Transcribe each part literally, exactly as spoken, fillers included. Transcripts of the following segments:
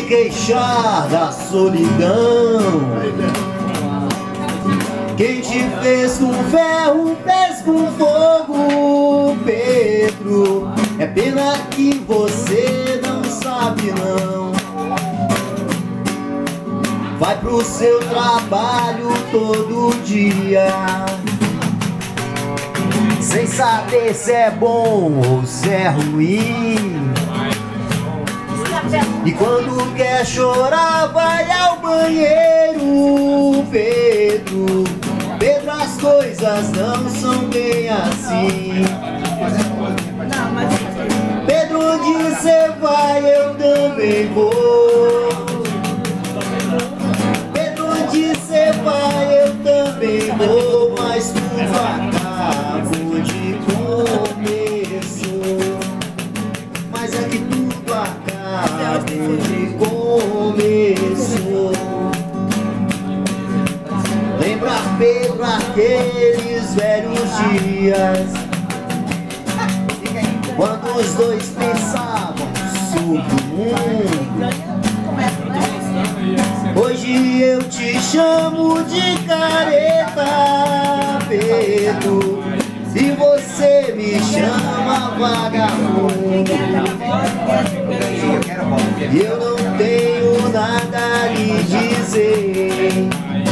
queixar da solidão. Quem te fez com ferro, fez com fogo, Pedro. É pena que você não sabe não. Vai pro seu trabalho todo dia, sem saber se é bom ou se é ruim. E quando quer chorar vai ao banheiro, Pedro. Pedro, as coisas não são bem assim. Pedro, onde você vai eu também vou. Pedro, onde você vai eu também vou. Mas tudo acaba de começo. Mas é que tudo acaba de começo. Lembra, Pedro, aqueles velhos dias, quando os dois pensavam sobre o mundo. Hoje eu te chamo de careta, Pedro, e você me chama vagabundo. E eu não tenho nada a lhe dizer,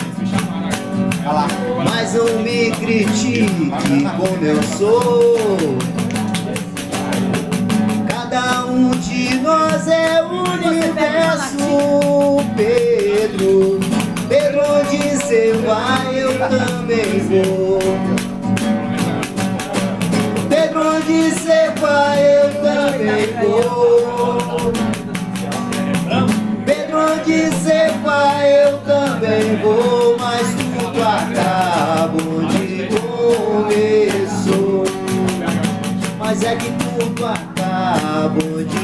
mas não me critique como eu sou. Cada um de nós é o universo, Pedro. Pedro, onde você vai eu também vou. Pedro, onde você vai eu também vou. Pedro, onde você vai eu também vou. Mas tudo acaba onde começou. Mas é que tudo acaba onde